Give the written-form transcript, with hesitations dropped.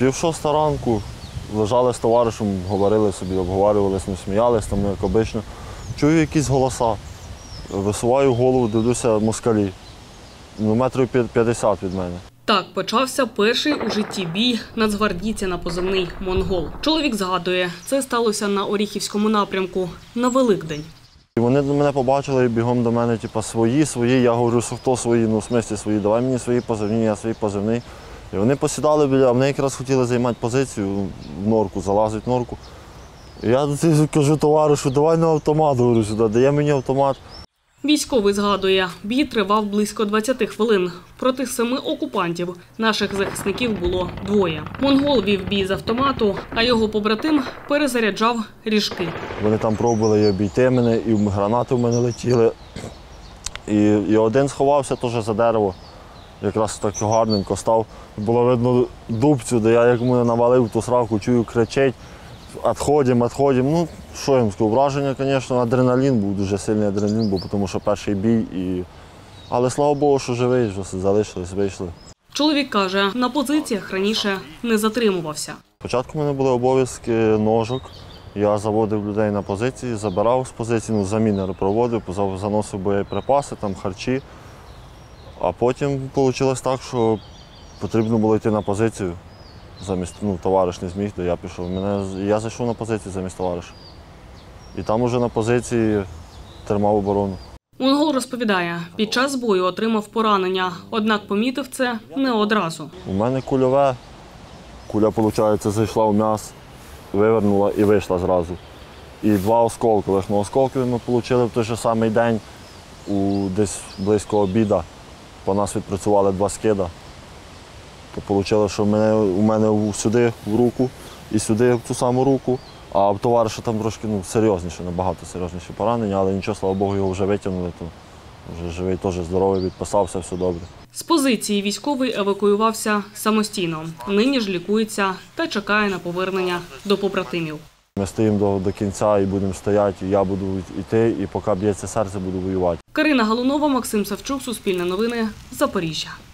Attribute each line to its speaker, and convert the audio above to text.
Speaker 1: 5:30 ранку лежали з товаришем, говорили собі, обговорювалися, не сміялися, там, як обично. Чую якісь голоса. Висуваю голову, дивлюся, москалі. Метрів 50 від мене.
Speaker 2: Так почався перший у житті бій нацгвардійця на позивний «Монгол». Чоловік згадує, це сталося на Оріхівському напрямку на Великдень.
Speaker 1: Вони мене побачили і бігом до мене, свої. Я говорю, що хто свої, в смислі свої, давай мені свої позивні, я свій позивний. І вони посідали біля, а вони якраз хотіли займати позицію в норку, залазити в норку. І я кажу товаришу, давай на автомат, говорю сюди, дає мені автомат.
Speaker 2: Військовий згадує, бій тривав близько 20 хвилин. Проти 7 окупантів наших захисників було 2. Монгол вів бій з автомату, а його побратим перезаряджав ріжки.
Speaker 1: Вони там пробували і обійти мене, і гранати в мене летіли. І один сховався теж за дерево, якраз так гарненько став. Було видно дубцю, де я як мене навалив ту сраку, чую, кричить. Відходимо. Ну, що я їм скажу, враження, звісно, адреналін був, дуже сильний адреналін був, тому що перший бій. Але слава Богу, що живий, що залишились, вийшли.
Speaker 2: Чоловік каже, на позиціях раніше не затримувався.
Speaker 1: Спочатку в мене були обов'язки ножок. Я заводив людей на позиції, забирав з позиції, заміни проводив, заносив боєприпаси, там, харчі. А потім вийшло так, що потрібно було йти на позицію. Замість, товариш не зміг, то я пішов. Я зайшов на позицію замість товариша. І там уже на позиції тримав оборону.
Speaker 2: Монгол розповідає, під час бою отримав поранення, однак помітив це не одразу.
Speaker 1: У мене кульове. Куля, виходить, зайшла в м'ясо, вивернула і вийшла зразу. І 2 осколкових. Осколки ми отримали в той же самий день, десь близько обіду. По нас відпрацювали 2 скида. То вийшло, що у мене сюди в руку і сюди в ту саму руку, а в товариша там трошки серйозніше, набагато серйозніші поранення, але нічого, слава Богу, його вже витягнули, то вже живий, теж здоровий, відписався, все добре.
Speaker 2: З позиції військовий евакуювався самостійно. Нині ж лікується та чекає на повернення до побратимів.
Speaker 1: Ми стоїмо до кінця і будемо стояти, я буду йти, і поки б'ється серце, буду воювати.
Speaker 2: Карина Галунова, Максим Савчук, Суспільне новини, Запоріжжя.